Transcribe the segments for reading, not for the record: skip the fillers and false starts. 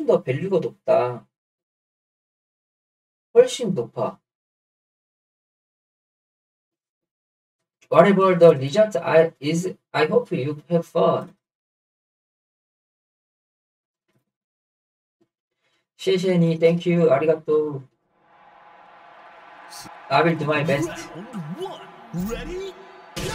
더 밸류가 높다. 훨씬 높아. Whatever the result is, I hope you have fun. 谢谢你 Thank you. ありがとう. I will do my best. Ready? Go!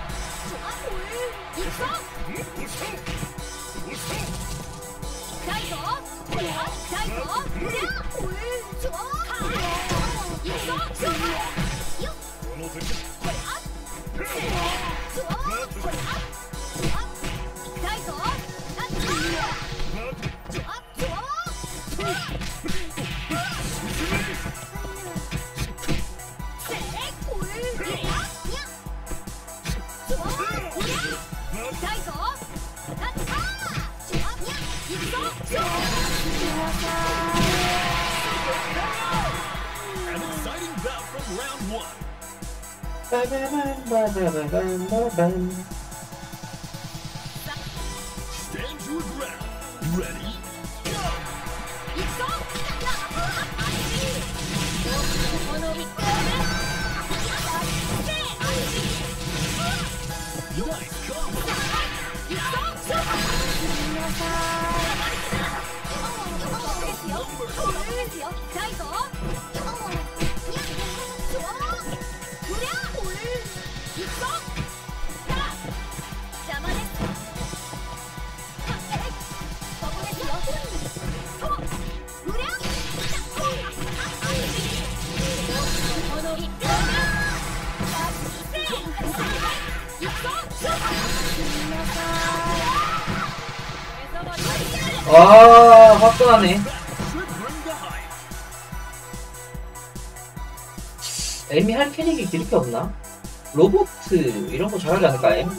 An exciting bout from round one. Stand your ground. Ready? Go! Nice combo. 아, 화끈하네. 에미 할 캐릭이 그렇게 없나? 로봇 이런 거 잘하지 않을까? 엠?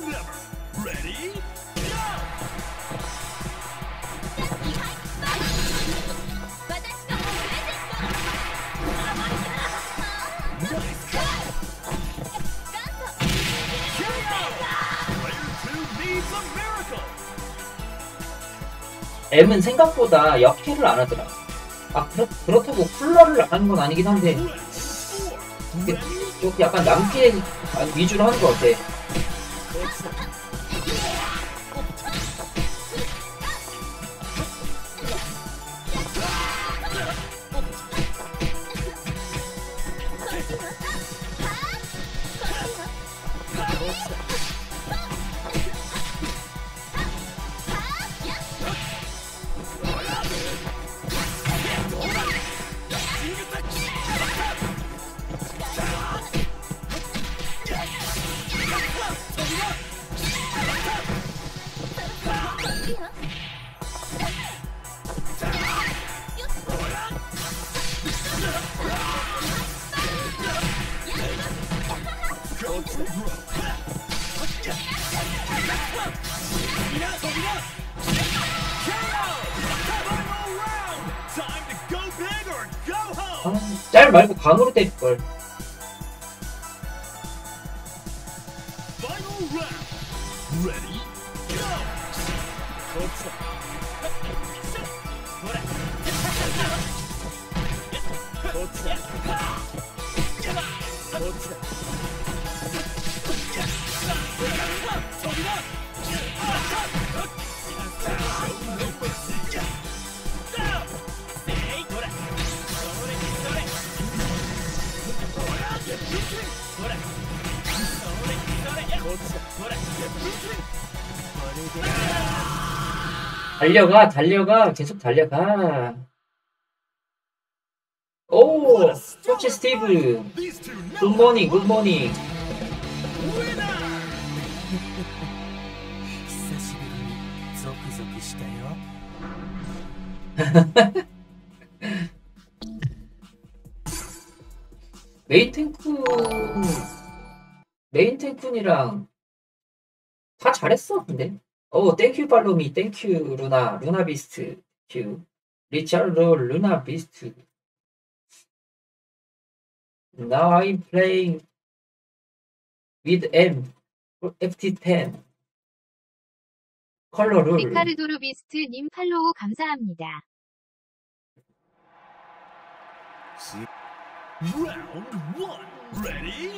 M은 생각보다 역캐를 안 하더라. 아, 그렇다고 쿨러를 하는 건 아니긴 한데, 좀 약간 남캐 위주로 하는 것 같아. 짤 말고 강으로 때릴걸. 달려가 계속 달려가. 오, 코치 스티브 굿모닝 굿모닝. 메인텐쿤이랑 다 잘했어. 근데 땡큐 팔로미 땡큐 루나 비스트 큐 리차르도 루나 비스트. Now I'm playing with M FT10 컬러 룰. 리카르도르 비스트 님 팔로우 감사합니다. Round one. Ready?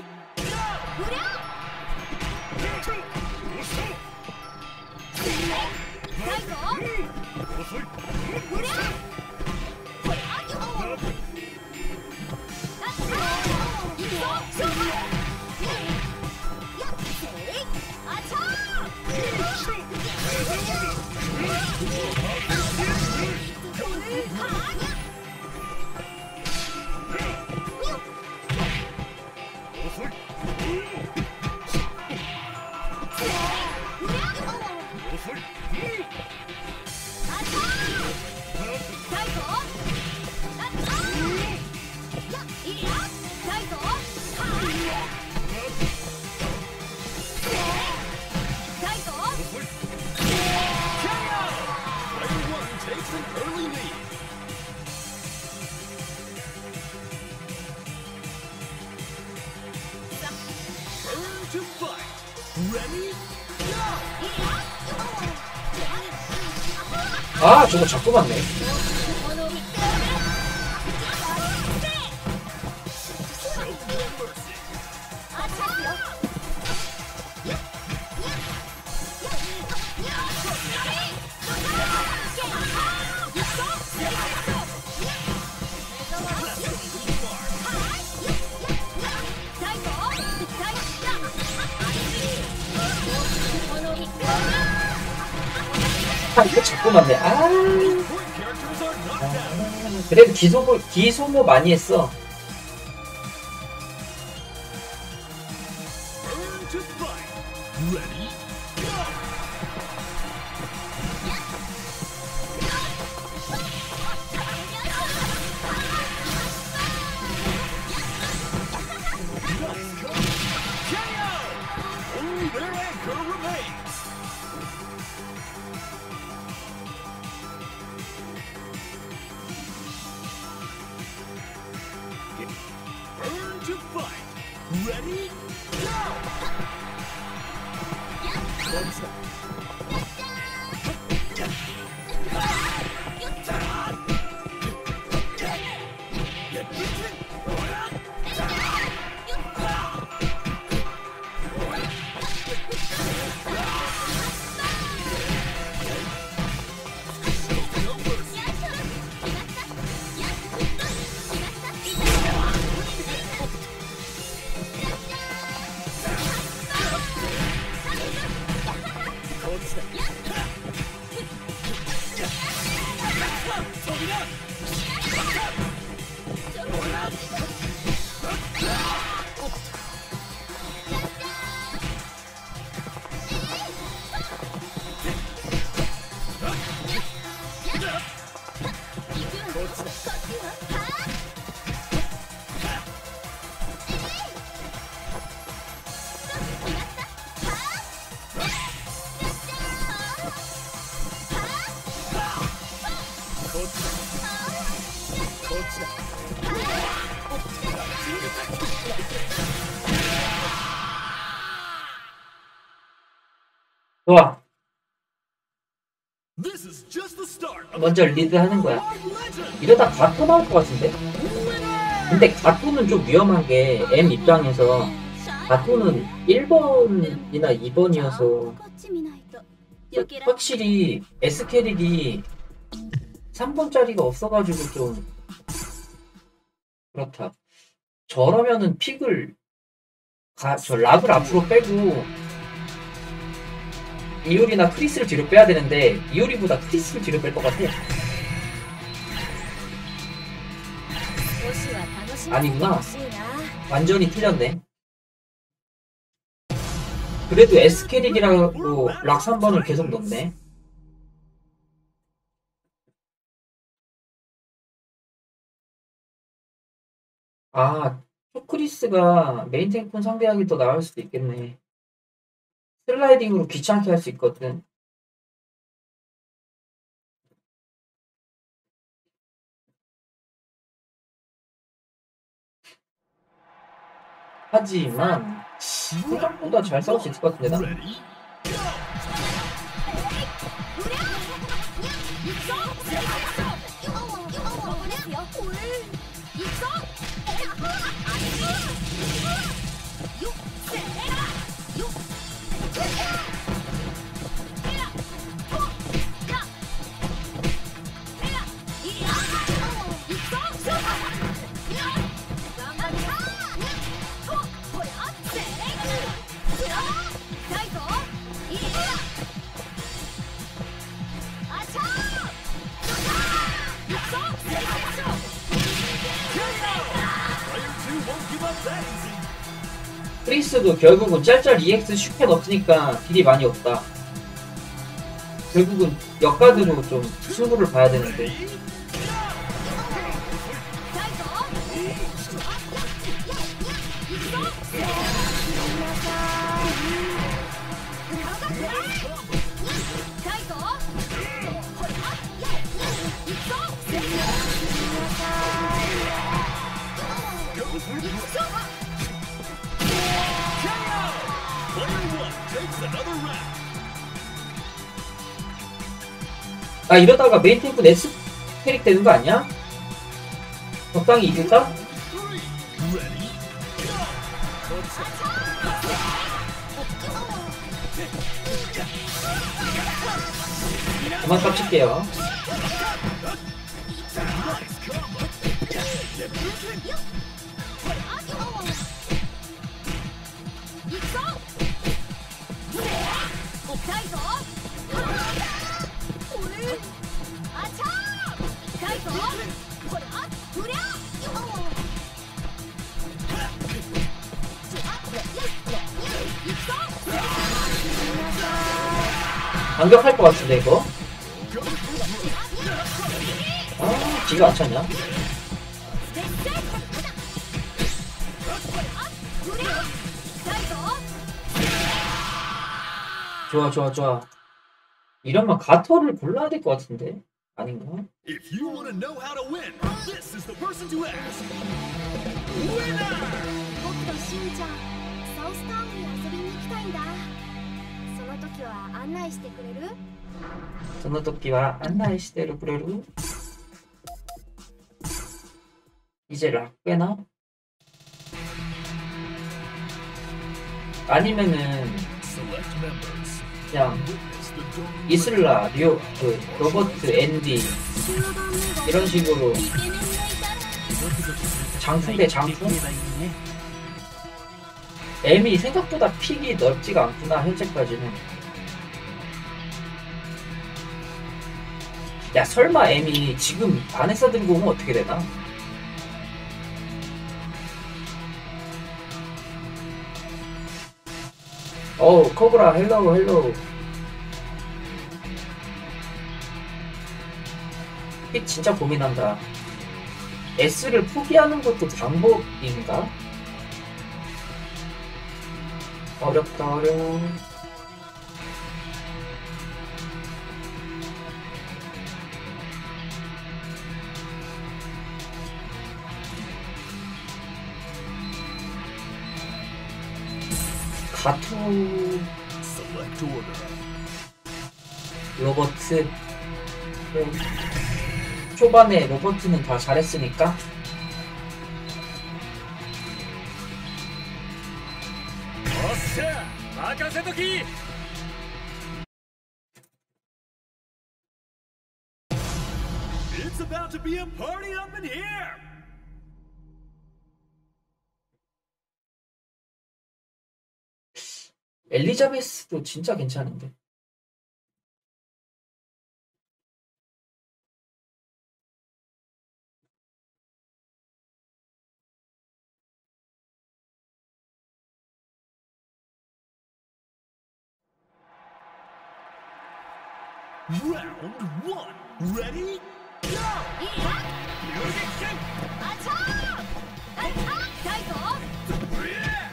To fight. Ready? 아 저거 자꾸 맞네. 아 이거 자꾸 맞네. 그래도 기소모 많이 했어. To fight. Ready? Only their anchor remains. Burn to fight. Ready? 좋아. This is just the start of 먼저 리드 하는 거야. legend. 이러다 가토 나올 것 같은데? 근데 가토는 좀 위험한 게 M 입장에서 가토는 1번이나 2번이어서 확실히 S 캐릭이 3번짜리가 없어가지고 좀 그렇다. 저러면은 픽을 저 락을 앞으로 빼고 이효리나 크리스를 뒤로 빼야 되는데 이효리보다 크리스를 뒤로 뺄 것 같아. 아니구나. 완전히 틀렸네. 그래도 S 캐릭이라고 락 3번을 계속 넣네. 아, 초크리스가 메인 탱크폰 상대하기 더 나을 수도 있겠네. 슬라이딩으로 귀찮게 할 수 있거든. 하지만 생각보다 잘 싸울 수 있을 것 같은데 나. Ready? 프리스도 결국은 짤짤 EX 슈퍼 없으니까 딜이 많이 없다. 결국은 역가드로 좀 승부를 봐야 되는데. 아, 이러다가 메인 탱크 네스 캐릭 되는 거 아니야? 적당히 이길까? 그만 깝칠게요. 반격할 것 같은데 이거? 아, 기가 안 찼냐? 좋아 좋아 좋아. 이러면 가터를 골라야 될 것 같은데? 아닌가? If you want to know how to win, this is the person to ask. Winner! 僕としんちゃんサウスタウンに遊びに行きたいんだ。その時は案内してくれる？ その時は案内してくれる? 이제 락베나? 아니면은 Select members. 그냥 Witness the dawn. 이슬라, 류, 그 로버트, 앤디 中盤目が 이런 식으로 イケメンがいたら 장풍 대 장풍? M이 생각보다 픽이 넓지가 않구나 현재까지는. 야, 설마 M이 지금 안에서 들고 오면 어떻게 되나? 어우, 코브라 헬로우 헬로우. 픽 진짜 고민한다. S를 포기하는 것도 방법인가? 어렵다 어려워. 가투 Select order. 로버트. 그래. 초반에 로버트는 다 잘했으니까. 어싸! 마카세토키! It's about to be a party up in here! 엘리자베스도 진짜 괜찮은데. Round one. Ready? Go! Music sync! あちゃーあ痛いぞ Yeah!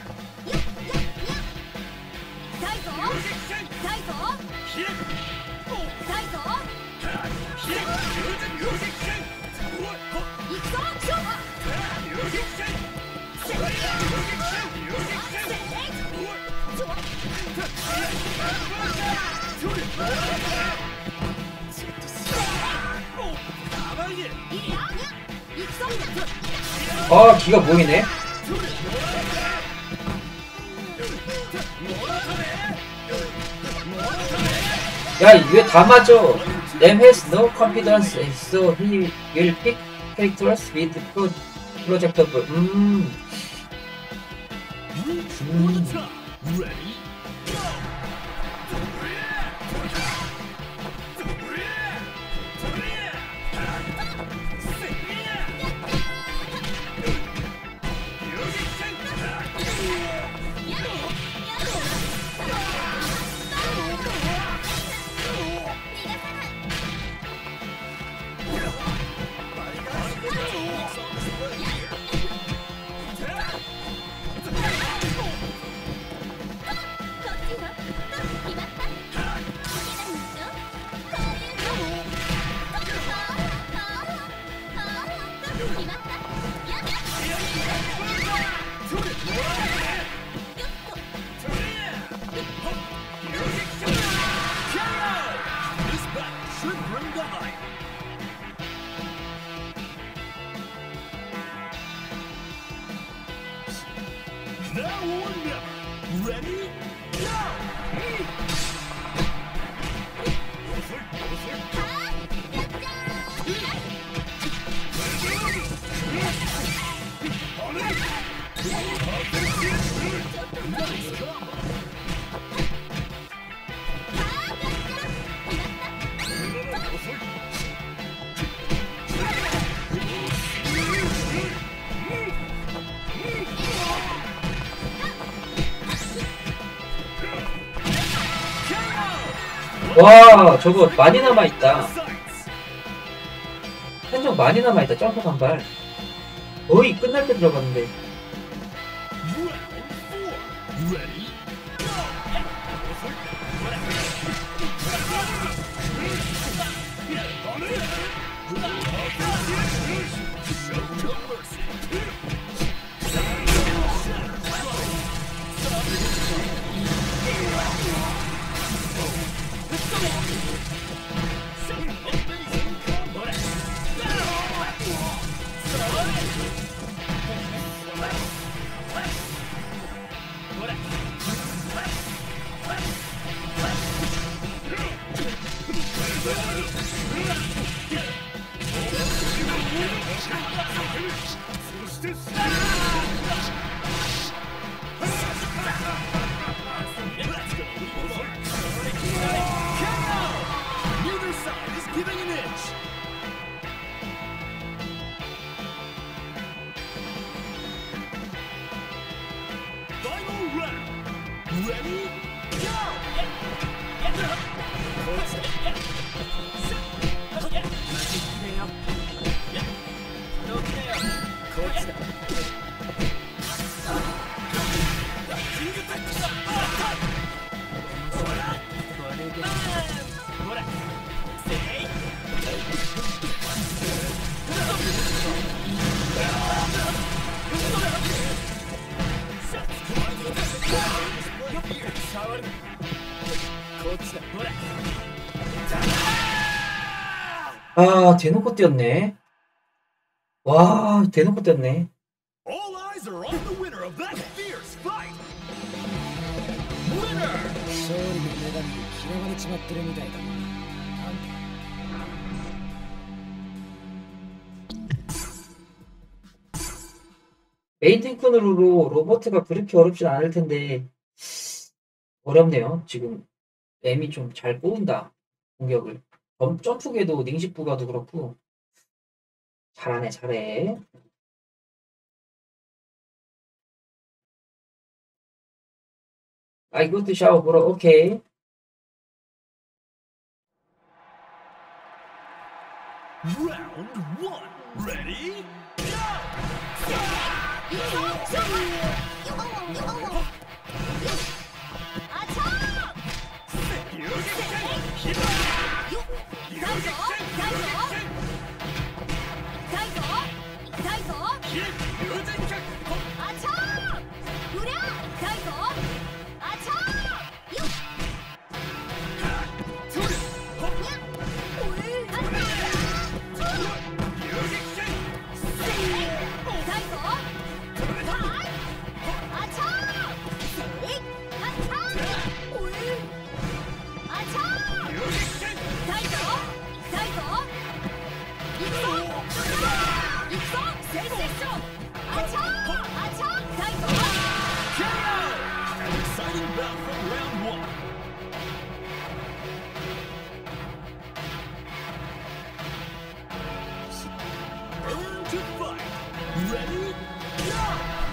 痛いぞ Music sync! 痛いぞ Hit! Oh! 痛いぞ Ha! Hit! Music sync! What? Huh? 行くぞ勝負 Ha! Music sync! Music sync! Music sync! What? ちょ Oh! 甘いね! いいや行くぞ 아, 기가 모이네. 야, 왜 다 맞아? Them has no confidence, so he will pick characters with projectable. Reach for the top. Ready? This battle should bring the hype. Now or never. Ready? Go! Nice combo. 와, 저거 많이 남아있다. 한정 많이 남아있다. 점프 단발. 거의 끝날 때 들어갔는데. Ready? Show no mercy. Neither side is giving an inch. Final round. Ready? 아, 대놓고 뛰었네. 와, 대놓고 뛰었네. All eyes are on the winner of that fierce fight. Winner! 勝利の女神に嫌われちまってるみたいだな。あんた 메인 탱크로 로버트가 그렇게 어렵진 않을 텐데 어렵네요. 지금 M이 좀 잘 꼬은다. 공격을. 점프계도 닝시부가도 그렇고 잘하네, 잘해. 아, 이것도 샤워 보러 오케이. Round one. Ready? exciting bout from round one. Burn to fight. Ready? Go!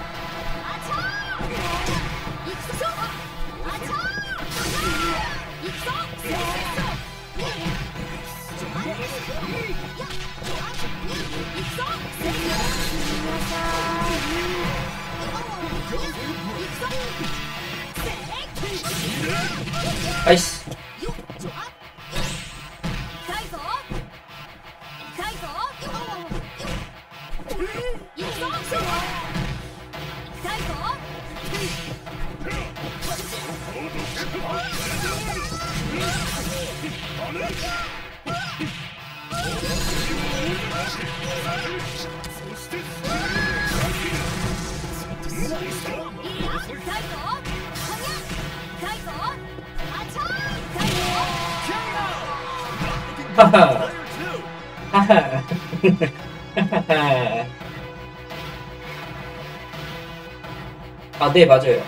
아이씨. 하하. 하하. 아, 네, 맞아요.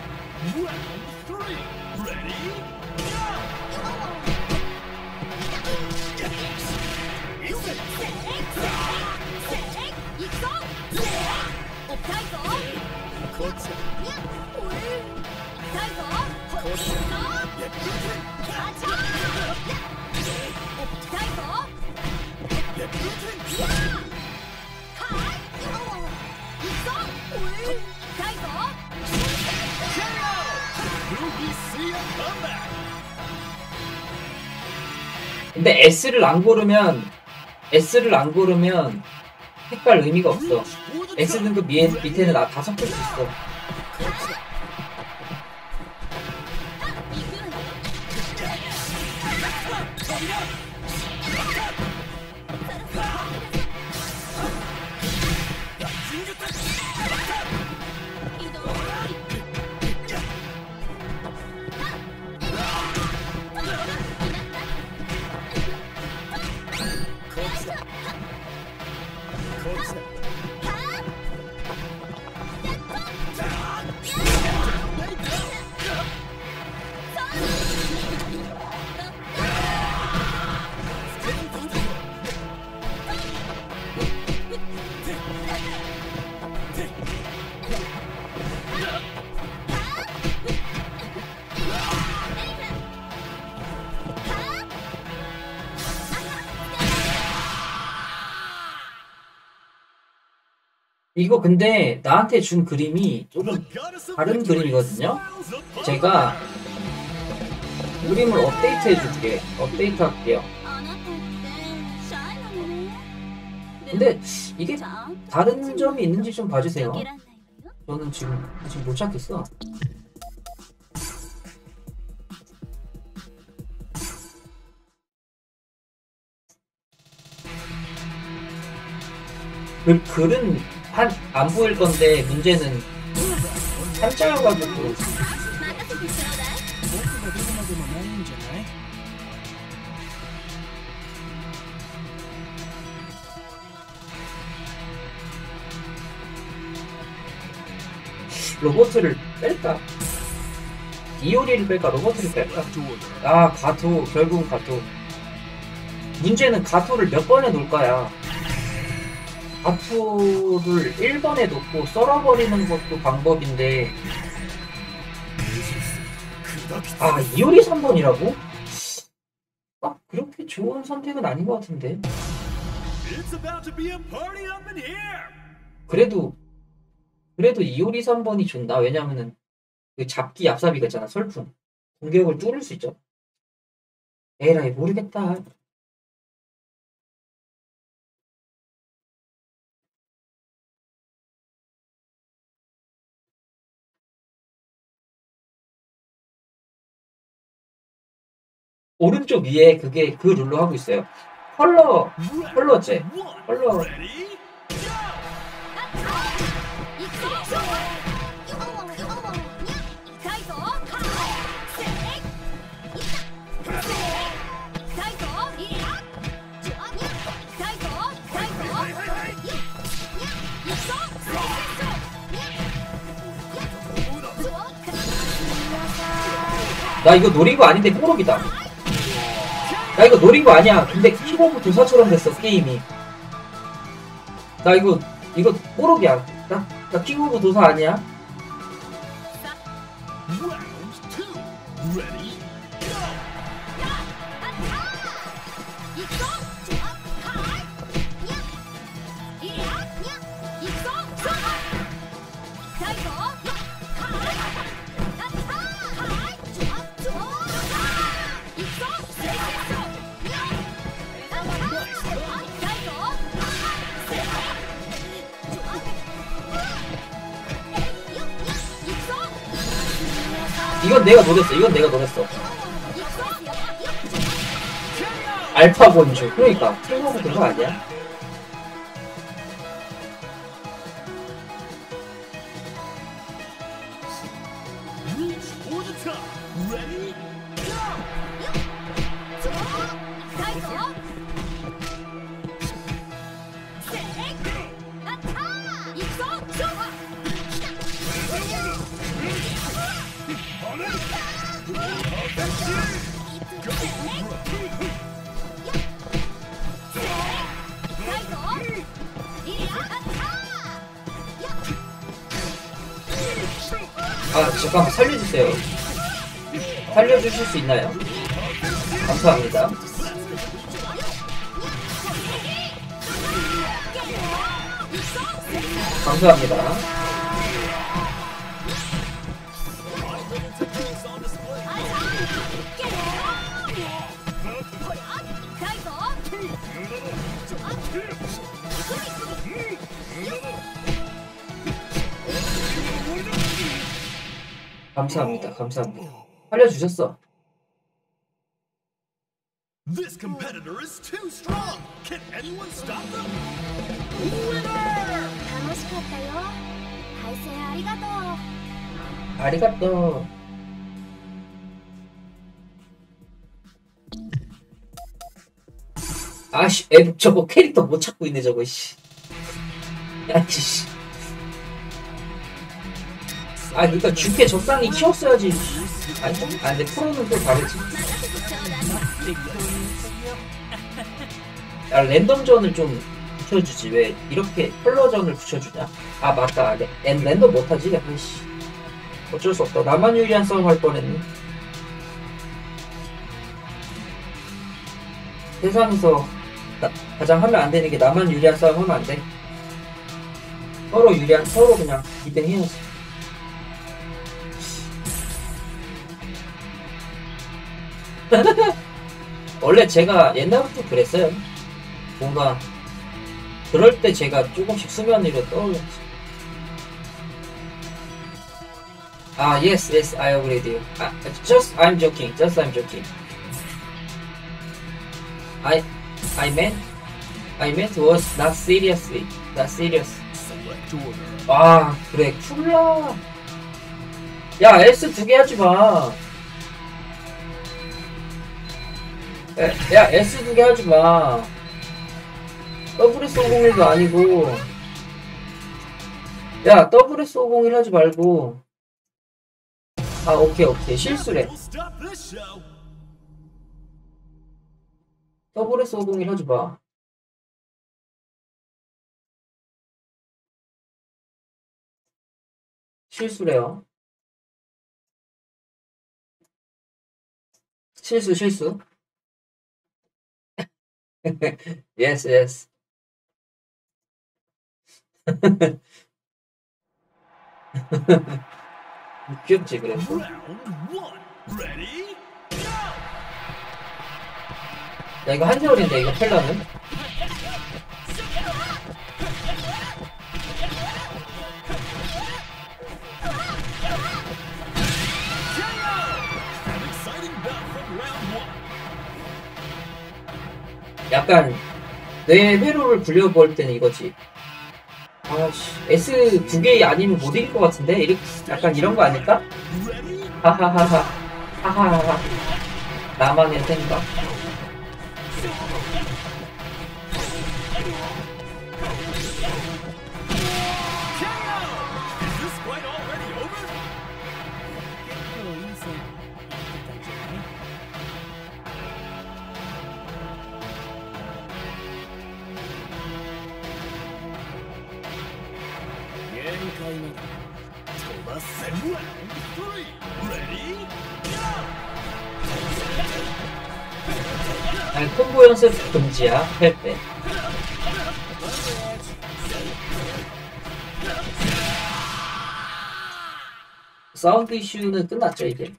근데 S를 안 고르면 색깔 의미가 없어. S 등급 밑에는 다 섞을 수 있어. 이거 근데 나한테 준 그림이 조금 다른 그림이거든요? 제가 그림을 업데이트해줄게. 업데이트할게요. 근데 이게 다른 점이 있는지 좀 봐주세요. 저는 지금 못 찾겠어. 그 글은 안 보일 건데 문제는 한자여가지고. 로버트를 뺄까? 이오리를 뺄까? 로버트를 뺄까? 아, 가토. 결국은 가토. 문제는 가토를 몇 번에 놓을까야. 가토를 1번에 놓고 썰어버리는 것도 방법인데, 아, 이오리 3번이라고? 아, 그렇게 좋은 선택은 아닌 것 같은데. 그래도 이오리 3번이 좋나? 왜냐면은 그 잡기 얍삽이가 있잖아. 설풍 공격을 뚫을 수 있죠. 에라이, 모르겠다. 오른쪽 위에 그게 그 룰로 하고 있어요. 컬러제. 컬러. 나 이거 노린 거 아닌데 뽀록이다. 나 이거 노린 거 아니야. 근데 킹오브 도사처럼 됐어 게임이. 나 이거 뽀록이야. 나 킹오브 도사 아니야? Round 2. Ready? Go! 行くぞはいにゃいやにゃ行くぞそう行きたいぞはいやったはいちょっと行くぞ正解しろにゃやったはい行きたいぞ正解ちょっとえよにゃ行くぞ 이건 내가 노렸어. 이건 내가 노렸어. 行くぞ 알파 본주. 그러니까 킹오브 도사 아니야? Reach for the top. Ready? Go! ちょ行きたいぞせいやったー行くぞ勝負 아 잠깐만 살려주세요. 살려주실 수 있나요? 감사합니다. 감사합니다. 감사합니다. 감사합니다. 살려주셨어. This competitor is too strong. Can anyone stop them? Winner! 楽しかったよ対戦ありがとう 아리가또. 아씨, 저거 캐릭터 못 찾고 있네 저거 씨. 야씨. 씨. 아, 그러니까 주캐 적당히 키웠어야지. 아니, 근데 프로는 또 다르지. 야, 랜덤전을 좀 붙여주지. 왜 이렇게 컬러전을 붙여주냐? 아, 맞다. 랜덤 못하지? 아이씨. 어쩔 수 없다. 나만 유리한 싸움 할 뻔했네. 세상에서 가장 하면 안 되는 게 나만 유리한 싸움 하면 안 돼. 서로 유리한, 서로 그냥 2등 해야지. 원래 제가 옛날부터 그랬어요. 뭔가 그럴 때 제가 조금씩 수면 위로 떠올렸지. 아, yes, I agree with you. I'm joking. I'm joking. I meant was not seriously. Not serious. Select order. 아, 그래, 쿨라. 야, S 2개 하지 마. 야, S 2개 하지 마. WS501도 아니고. 야, WS501 하지 말고. 아, 오케이. 실수래. We'll stop this show. WS501 하지 마. 실수래요. 실수. yes. 귀엽지, 그래서. Round 1. Ready? Go! 야, 이거 한세월인데, 이거 펠라는? An exciting bout from round 1. 약간, 뇌 회로를 굴려볼 때는 이거지. 아씨, S 2개 아니면 못 이길 것 같은데? 이렇게, 약간 이런 거 아닐까? Ready? 하하하하. 하하하하. 나만의 생각. Is this fight already over? 結構いい線いってた回目だ。 飛ばせ。Round 3 Ready 아니 콤보 연습 금지야. 뺄 때. 사운드 이슈는 끝났죠 이제.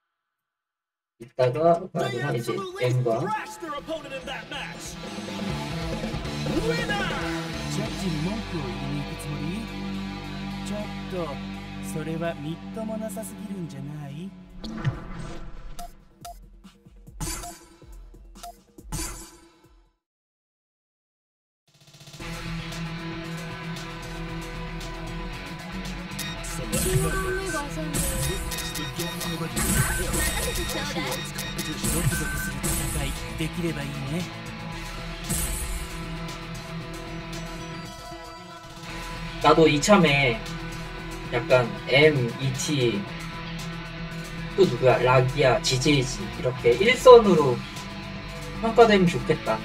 이따가 They 마지막 이제 absolutely M과 thrashed their opponent in that match. Winner! ジャッジに文句を言いに行くつもり？ちょっとそれはみっともなさすぎるんじゃない？ゾクゾクする戦いできればいいね。 나도 이참에 약간 M, ET 또 누구야? 락이야, GJ지 이렇게 일선으로 평가되면 좋겠다.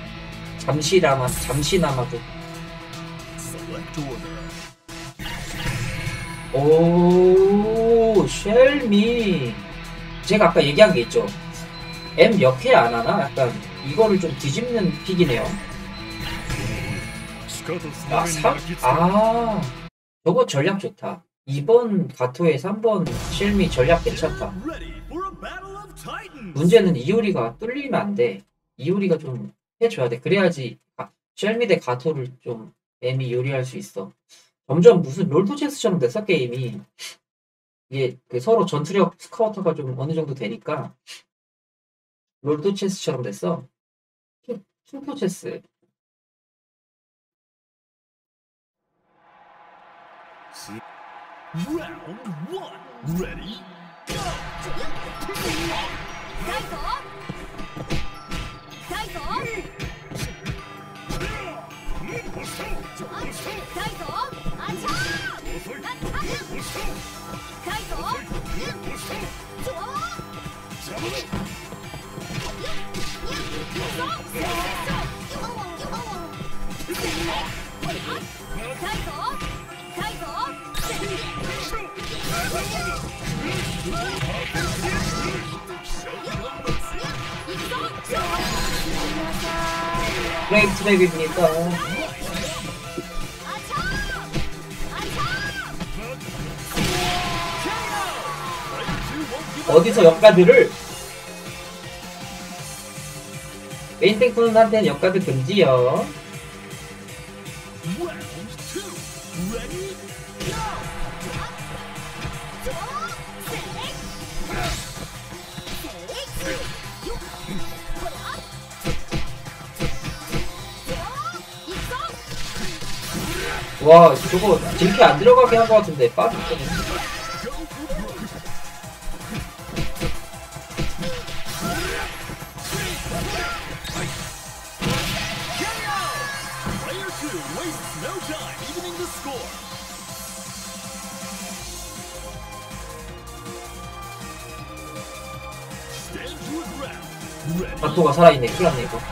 잠시나마도. Select order. 오, 쉘미. 제가 아까 얘기한 게 있죠. M 몇 회 안 하나? 약간 이거를 좀 뒤집는 픽이네요. 아, 3? 아, 저거 전략 좋다. 2번 가토에 3번 쉘미 전략 괜찮다. Ready for a battle of titans. 문제는 이효리가 뚫리면 안 돼. 이효리가 좀 해줘야 돼. 그래야지 쉘미 대 가토를 좀 M이 요리할 수 있어. 점점 무슨 롤토체스처럼 됐어 게임이. 이게 그 서로 전투력 스카우터가 좀 어느 정도 되니까 롤토체스처럼 됐어. 킹토체스. Round 1 Ready go. 브레이크 트랩입니다. 어디서 역가들을 메인 탱크한테는 역가들 금지요. Round 2 Ready go. 와 저거 딜캐 안 들어가게 한 것 같은데 빠졌거든. Player 2 wastes no time evening the score. Stand your ground. Ready 가토가 살아있네. 큰일 났네 이거.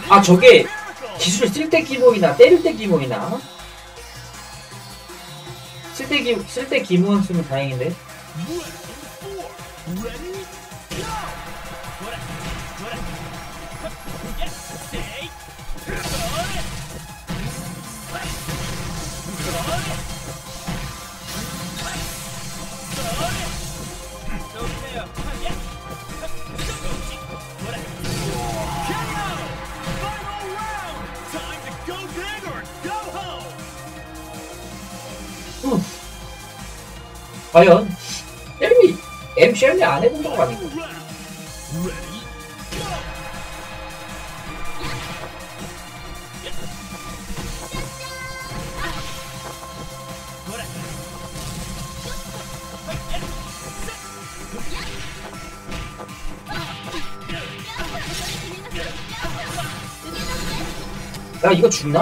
아 저게 기술 쓸 때 기모이나 때릴 때 기모이나? 쓸 때 기모는 쓰면 다행인데. 과연 M 쉘리 안 해본 거 아니고. 야 이거 죽나?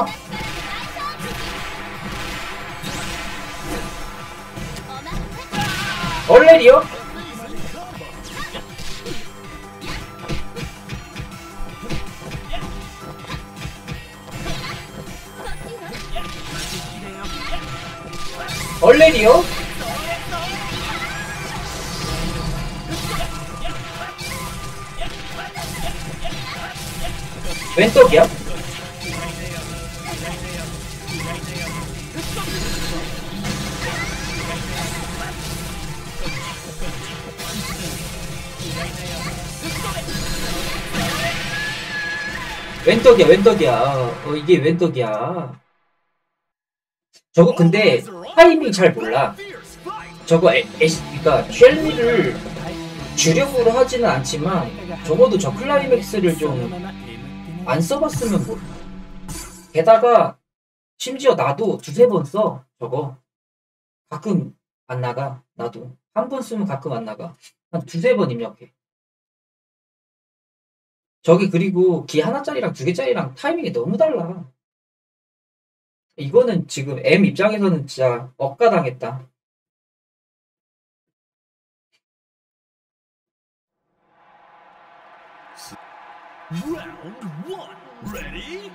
얼레리요? 얼레리요? 왼쪽이야? 왼떡이야. 이게 왼떡이야. 저거 근데 타이밍 잘 몰라. 저거 그러니까 쉘리를 주력으로 하지는 않지만 적어도 저 클라이맥스를 좀 안 써봤으면 모르. 게다가 심지어 나도 두세 번 써. 저거 가끔 안 나가. 나도 한 번 쓰면 가끔 안 나가. 한 두세 번 입력해. 저기 그리고 기 하나짜리랑 두 개짜리랑 타이밍이 너무 달라. 이거는 지금 M 입장에서는 진짜 억가당했다. Round 1. Ready?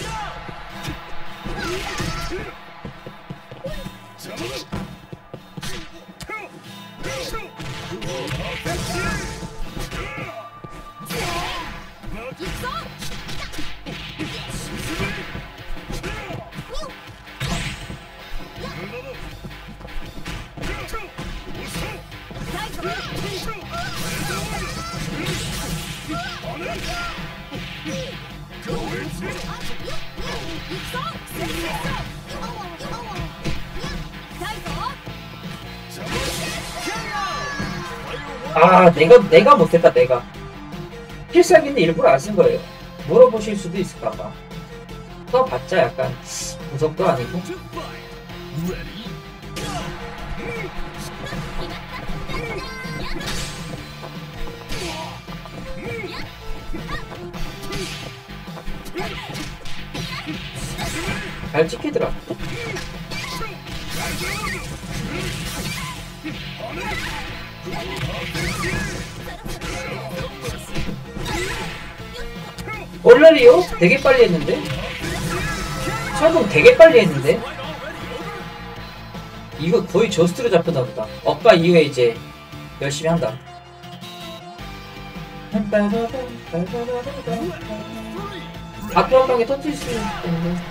아 내가 못했다. 내가 필살기인데 일부러 안 쓴 거예요. 물어보실 수도 있을까봐. 써봤자 약간 구석도 아니고. Ready? 잘 찍히더라. 얼레리요? 되게 빨리 했는데? 설동 되게 빨리 했는데? 이거 거의 저스트로 잡혔나 보다. 억가 이후에 이제 열심히 한다. 다트 한 방에 터뜨릴 수 있는데.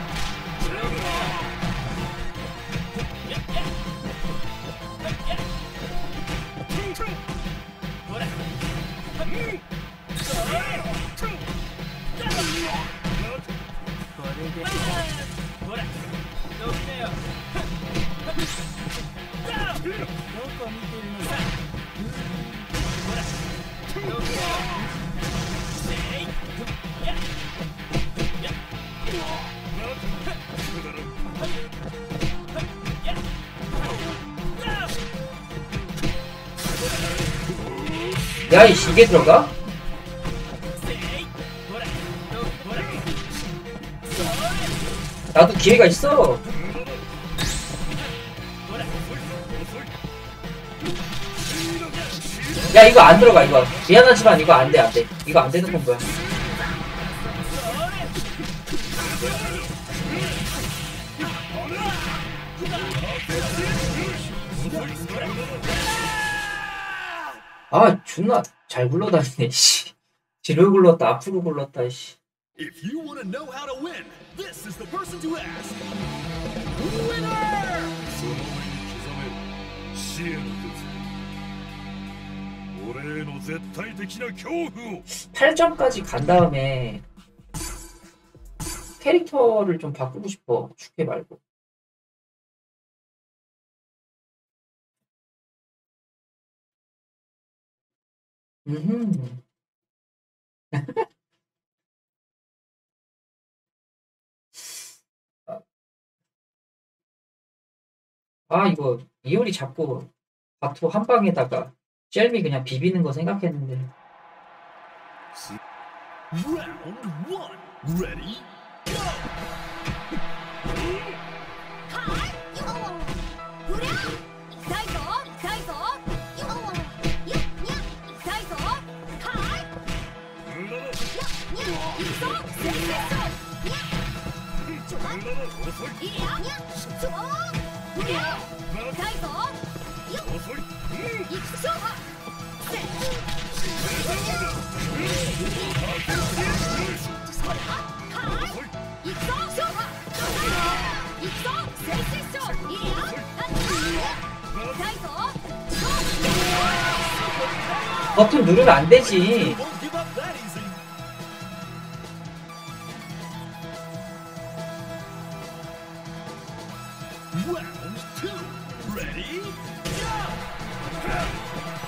야이씨 이게 들어가? 나도 기회가 있어. 야 이거 안 들어가. 이거 미안하지만 이거 안돼. 이거 안 되는 건 뭐야. 아, 존나 잘 굴러다니네, 씨. 뒤로 굴렀다, 앞으로 굴렀다, 씨. If you want to know how to win, this is the person to ask. Winner! その上に刻める死への鉄俺への絶対的な恐怖を 8점까지 간 다음에 캐릭터를 좀 바꾸고 싶어. 축회 말고. 음. 아, 이거 이효리 잡고 바토 한 방에다가 젤미 그냥 비비는 거 생각했는데. Round 1. Ready? Go! 버튼 누르면 안 되지. Won't give up that easy. Round 2. Ready? Go!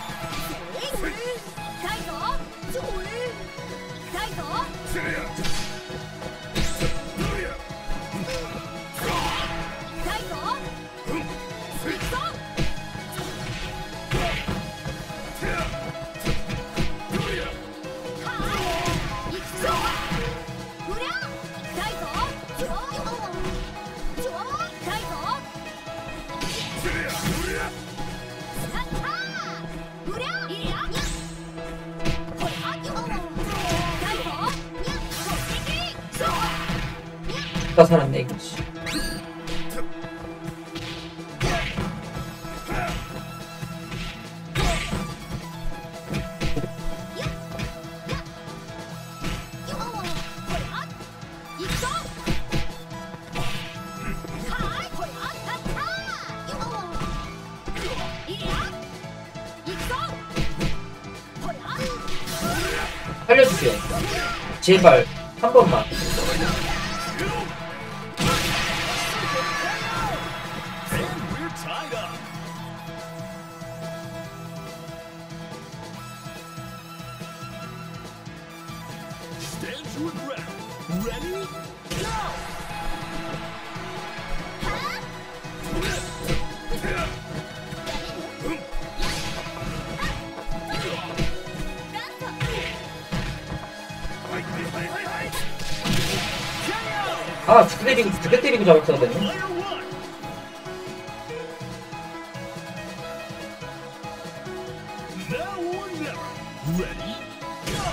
다 살았네 이거지. 살려주세요. 제발 한 번만. And we're tied up. Stand your ground. Ready? Go! 아, 두개 때리고 잡았어야 되네. Player 1. Now or never. Ready? Go!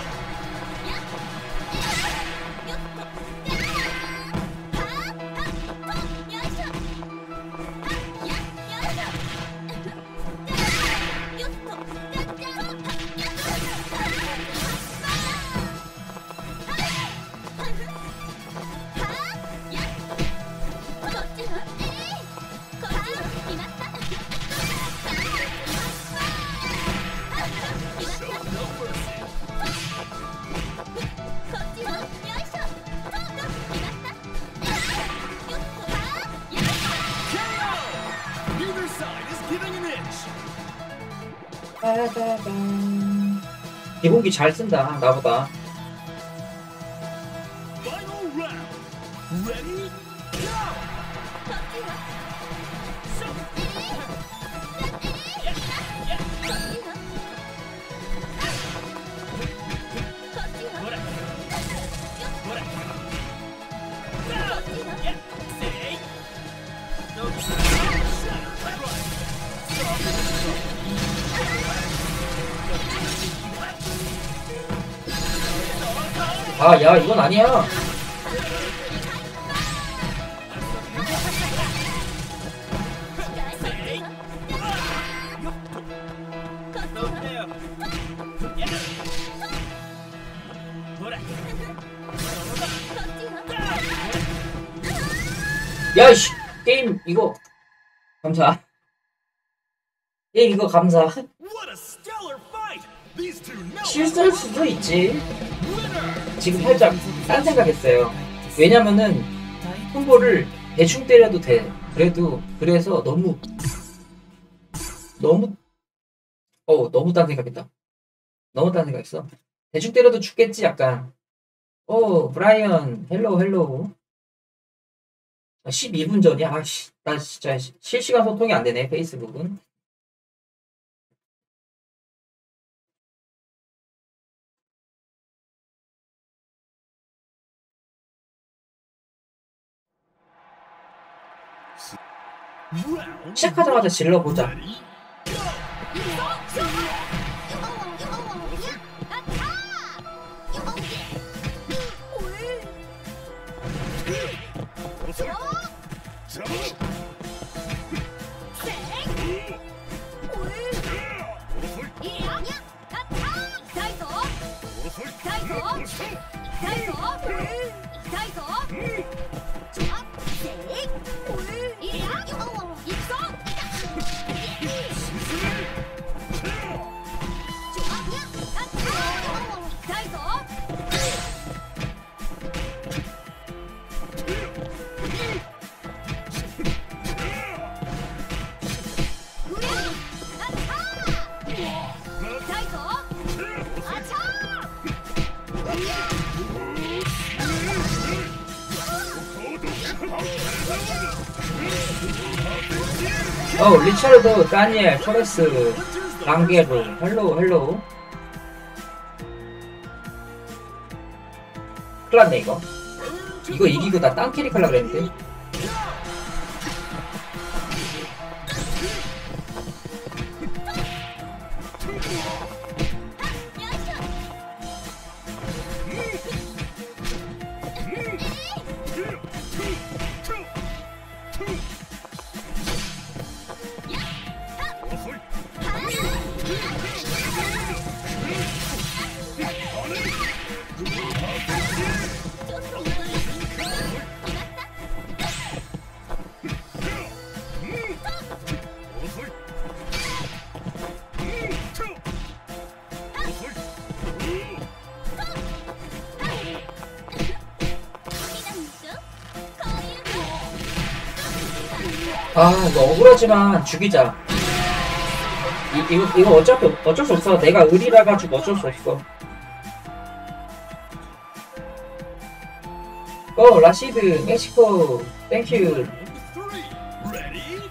Neither side is giving an inch. 따다단. 기본기 잘 쓴다 나보다. Final round. Ready? Go! 아, 야, 이건 아니야. 야이씨 게임 이거 감사. 게임 이거 감사. What a stellar fight! These two know 실수할 수도 있지. winner! 지금 살짝 딴 생각했어요. 왜냐면은 콤보를 대충 때려도 돼. 그래서 너무 너무 딴 생각했다. 너무 딴 생각했어. 대충 때려도 죽겠지 약간. 브라이언 헬로우. 12분 전이야. 아씨, 나 진짜 실시간 소통이 안 되네 페이스북은. Round 시작하자마자 질러보자. ready? 리차르드, 다니엘, 토레스, 랑게르, 헬로우. 큰일났네 이거 이기고 나 땅캐릭 하려고 그랬는데. 이거 억울하지만 죽이자. 이거 어쩔 수 없어. 내가 의리라 가지고 어쩔 수 없어. 라시드, 멕시코, 땡큐. Round 3. Ready?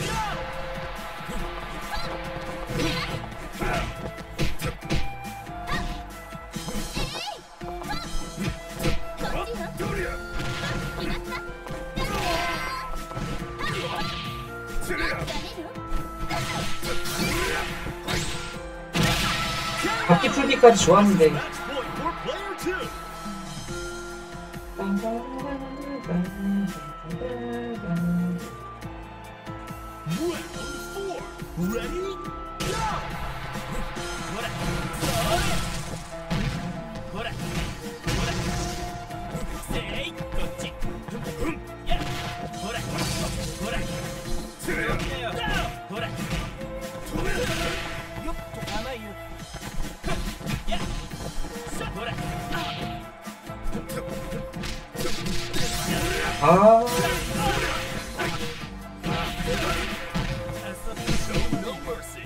바퀴 풀기까지 좋았는데. Match point for player 2. Round 4. Ready? No mercy.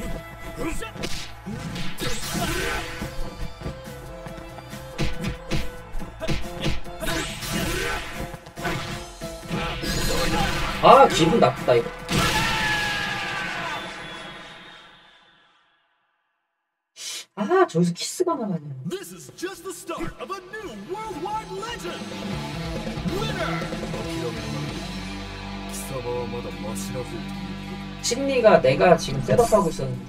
기분 나쁘다 이거. 저기서 키스가 나가냐. This is just the start of a new worldwide legend. Winner. 심리가 내가 지금 셋업하고 있었는데,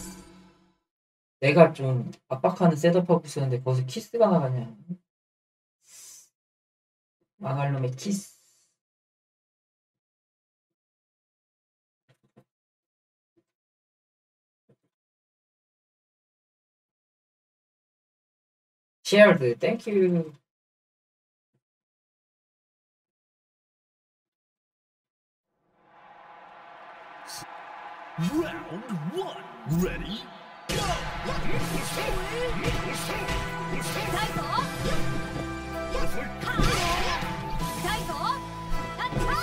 내가 좀 압박하는 셋업하고 있었는데 거기서 키스가 나가냐. 망할 놈의 키스. shared. Thank you. Round one. Ready? Go! 痛いぞよっか痛いぞあっちゃ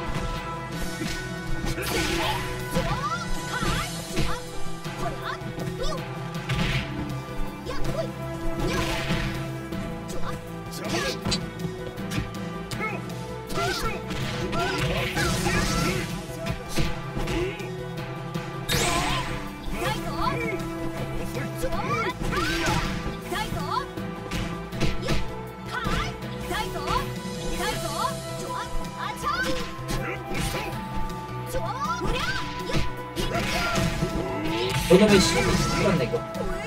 저놈의 시간이 죽었네 이거.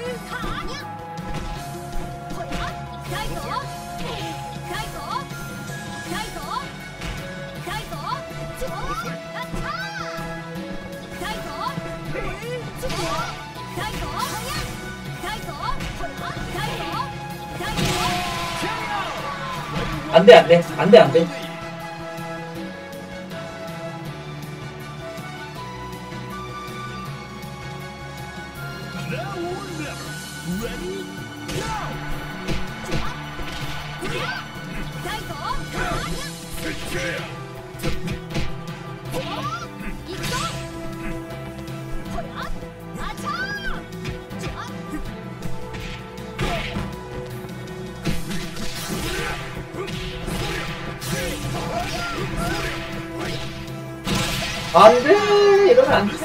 안돼 안돼 안돼 안돼. Now or never. Ready? Go! Take care. 안돼 이러면 안돼.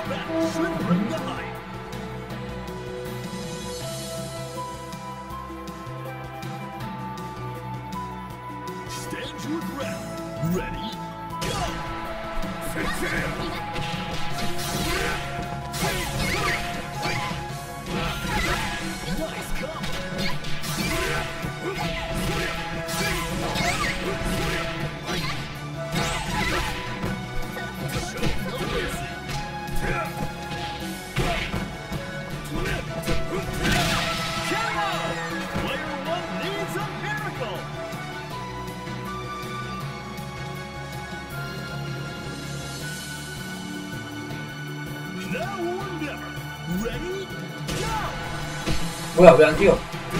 Stand your ground. Ready? Go! Take care. Nice cover. Player one needs a miracle. Now or never. Ready? Go! 뭐야 왜 안 뛰어?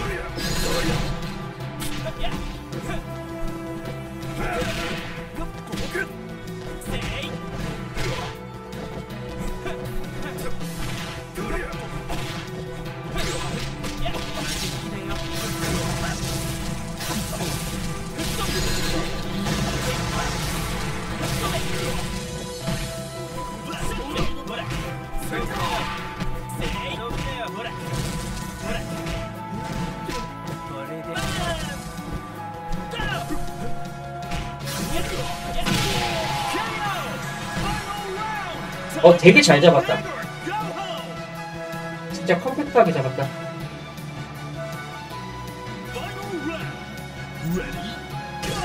되게 잘 잡았다. 진짜 컴팩트하게 잡았다. Final round. Ready? Go!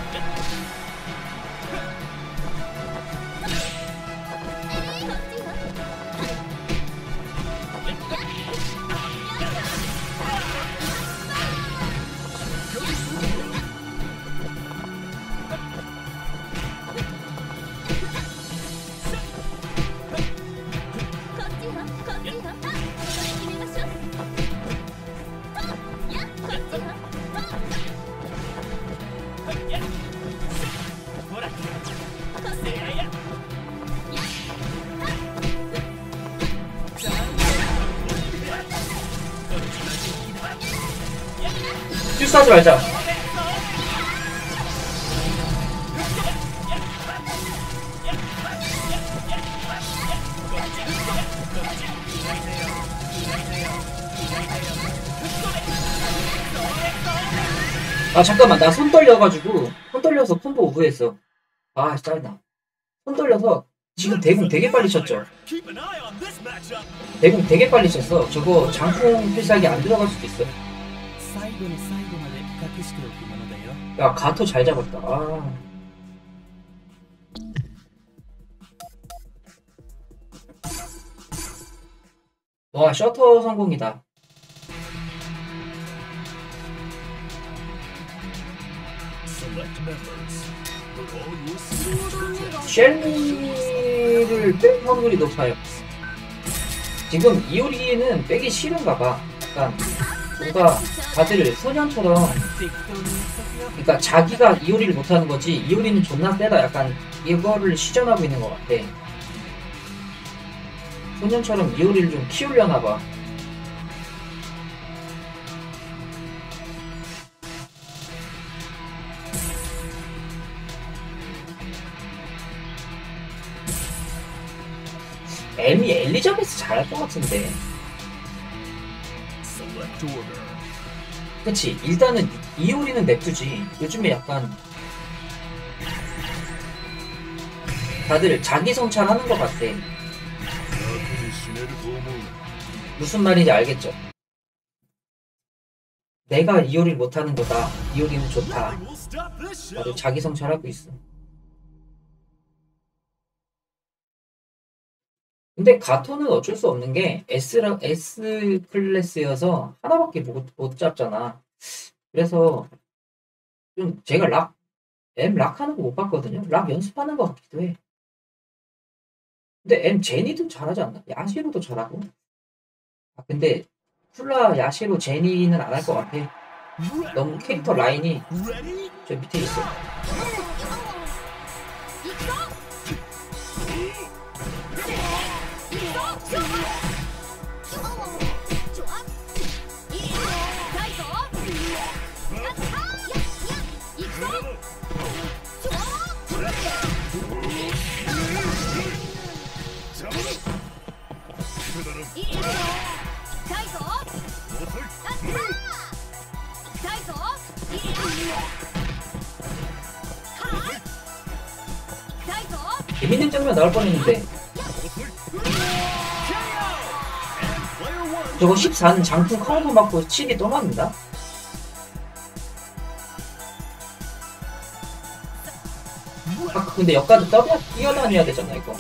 실수하지 말자. 아 잠깐만 나 손 떨려가지고 손 떨려서 콤보 오버했어. 아 짜증나. 손 떨려서 지금 대궁 되게 빨리 쳤죠. Keep an eye on this matchup. 대궁 되게 빨리 쳤어. 저거 장풍 필살기 안 들어갈 수도 있어. 最後の最後まで隠しておくものだよ。 야 가토 잘 잡았다. 아. 와 셔터 성공이다. Select members. Put all your skills to 行動 the が 쉘리를 뺄 확률이 높아요. 지금 이오리는 빼기 싫은가 봐. 약간 뭔가 다들 소년처럼, 適当に言っとくよ 그러니까 자기가 이오리를 못하는 거지 이오리는 존나 세다 약간 이거를 시전하고 있는 것 같아. 소년처럼 이오리를 좀 키우려나 봐. M이 엘리자베스 잘할 것 같은데. select order. 그치, 일단은 이오리는 냅두지. 요즘에 약간 다들 자기 성찰하는 것 같아. 楽に死ねると思う。 무슨 말인지 알겠죠? 내가 이오리를 못하는 거다. 이오리는 좋다. Nothing will stop this 다들 show. 자기 성찰하고 있어. 근데 가토는 어쩔 수 없는 게 S 클래스여서 하나밖에 못 잡잖아. 그래서 좀 제가 M 락 하는 거 못 봤거든요. 락 연습하는 거 같기도 해. 근데 M 제니도 잘하지 않나? 야시로도 잘하고. 아, 근데 쿨라, 야시로, 제니는 안 할 것 같아. 너무 캐릭터 라인이 Ready? 저 밑에 있어. 行くぞ行くぞ勝負ちょっいいよ痛いぞやった行くぞちょいいよ痛いぞやった痛いぞいいよはい痛いぞ 재밌는 장면 나올 뻔했는데 저거 14는 장풍 카운터 맞고 7이 또 맞는다? 아 근데 여기까지 뛰어다녀야 되잖아 이거.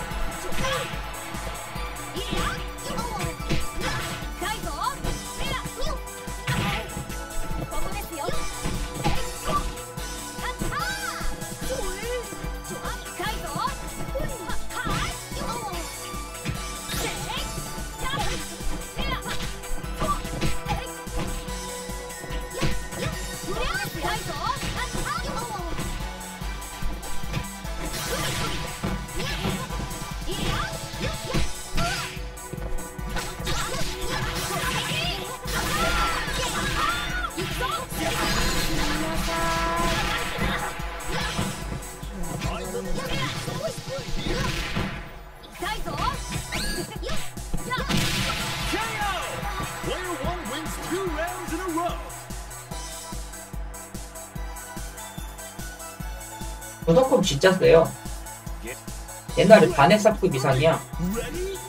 痛いぞメラここですよやったー痛いぞはいせいメラ痛いぞいいよ痛いぞ KO! Player 1 wins 2 rounds in a row. 조선컵 진짜 세요. 옛날에 바네사급 이상이야. Ready?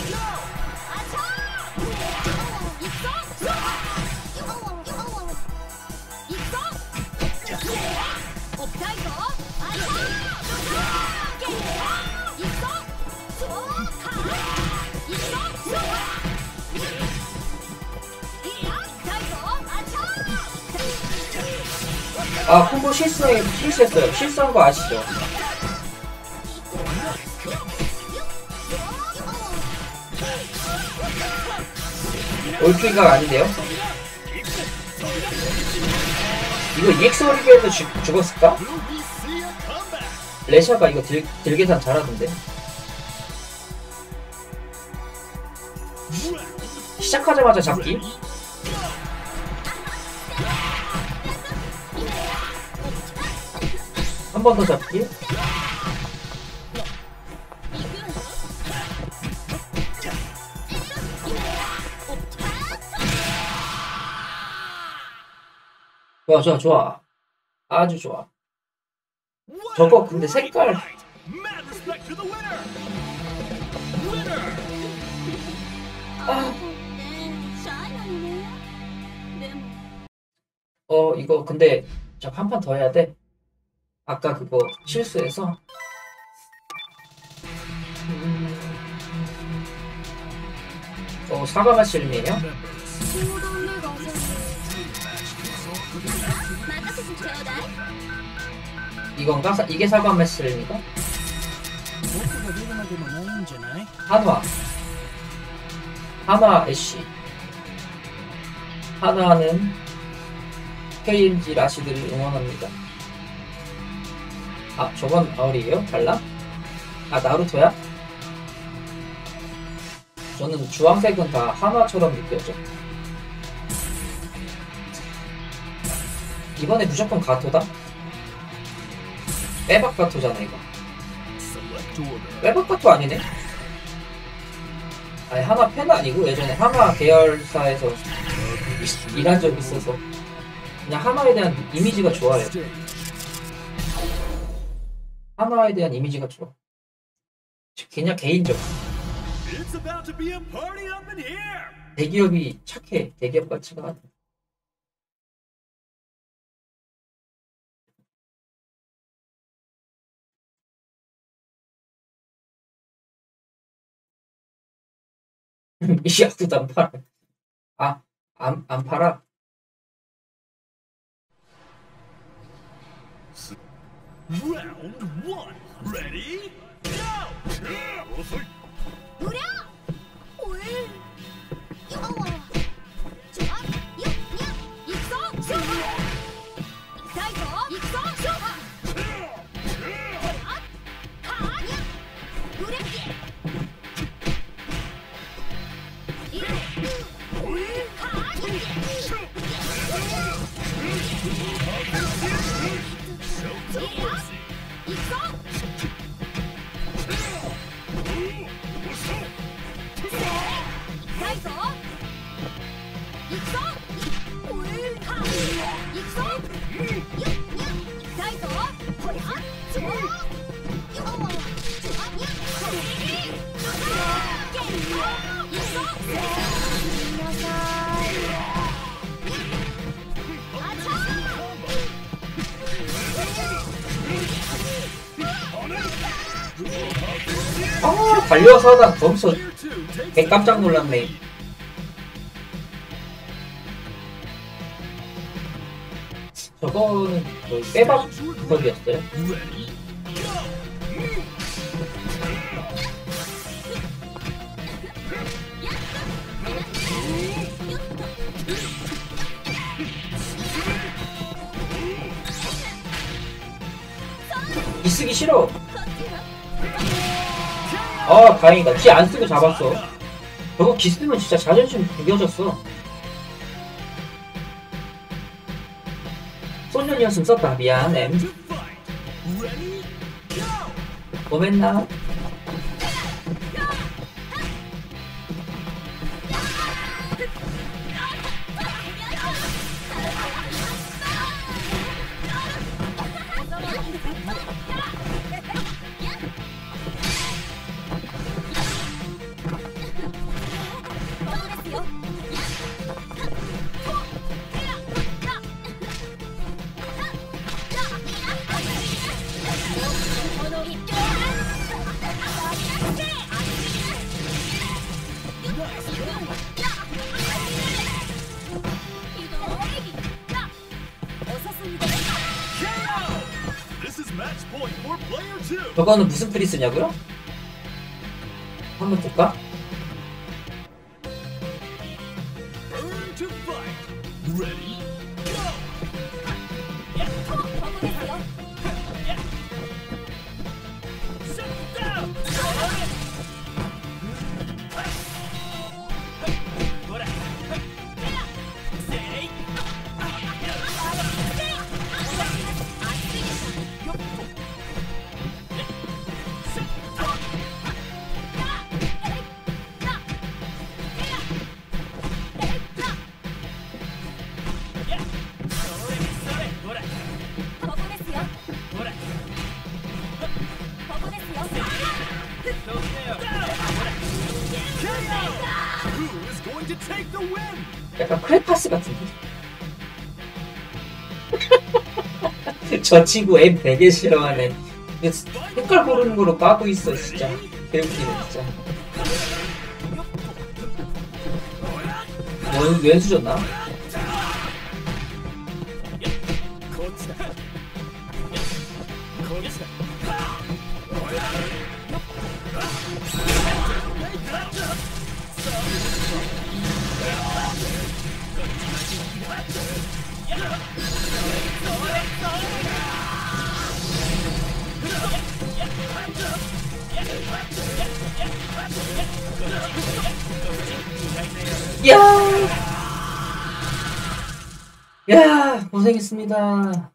아 콤보 실수했어요. 실수한 거 아시죠? 올킬각 아닌데요? 이거 EX 올리비에도 죽었을까? Will we see a comeback? 레샤가 이거 딜계산 잘하던데. 시작하자마자 잡기? 한 번 더 잡기? 좋아. 아주 좋아. 저거 근데 색깔 Mad respect to the winner. Winner. しゃあないねでも 이거 근데 한 판 더 해야 돼. 아까 그거 실수해서. 사과가 실미에요? ちょうど目が覚める任せてちょうだい 이건가? 이게 사과 메스입니까? 僕が出るまでもないんじゃない？ 한화 애쉬. 한화는 KMG 라시드를 응원합니다. 아, 저건 아울이에요? 달라? 아, 나루토야? 저는 주황색은 다 한화처럼 느껴져. 이번에 무조건 가토다? 빼박 가토잖아, 이거. Select order. 빼박 가토 아니네? 아니, 한화 팬 아니고 예전에 한화 계열사에서 일한 적 있어서 그냥 한화에 대한 이미지가 좋아요. 한화에 대한 이미지가 좋아. 그냥 개인적. It's about to be a party up in here. 대기업이 착해. 대기업 가치가 않아. 이 약도 안 팔아. 아, 안 팔아. Round one. Ready? Go! 無料おえよわちょよにゃ行くぞ勝負痛いぞ行くぞ勝負ほらはにゃうれいれはにゃ行くぞ痛いぞ行くぞおえは行くぞよにゃ痛いぞほらちょよわちょにゃ行くぞごめんなさいあちゃ 아, 달려서 하다 거기서 개 깜짝 놀랐네. 저거는 뭐 빼박 구석이었어요? Ready? 이 쓰기 싫어. 아, 다행이다. 기 안 쓰고 잡았어. 저거 기 쓰면 진짜 자존심 구겨졌어. 소년이었으면 썼다. 미안, 엠. To fight. Ready? Go! 고맨나. This is match point for player two. 저거는 무슨 프리스냐고요? 한번 볼까? Earn to fight. Ready? Go! Sit down! Who is going to take the win? 약간 크레파스 같은데? 저 친구 앱 되게 싫어하네. 색깔 고르는 거로 까고 있어, 진짜. 개웃기네, 진짜. 왼수 줬나? 야, 고생했습니다.